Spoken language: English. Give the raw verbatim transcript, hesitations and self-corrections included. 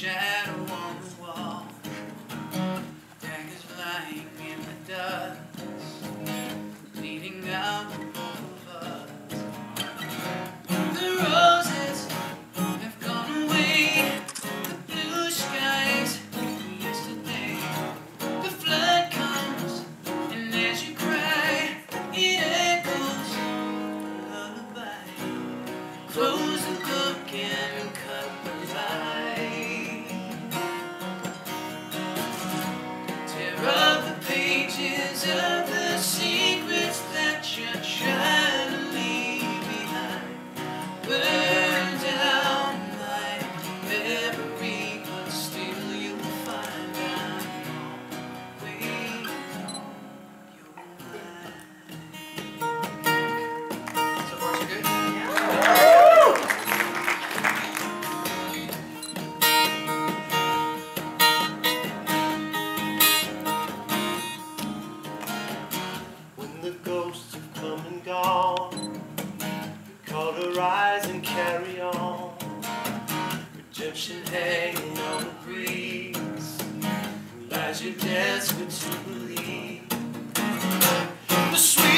shadow on the wall, daggers lying in the dust, bleeding out of us. The roses have gone away, the blue skies of yesterday. The flood comes, and as you cry, it echoes a lullaby. Close the book and cut the light. Tear up the pages of the secrets that you're trying to leave behind. Burn down my memory, but still you'll find I'm always on your mind. So far, so good? The ghosts have come and gone, cauterize and carry on. Redemption hanging on the breeze, lies you're desperate to believe. The sweet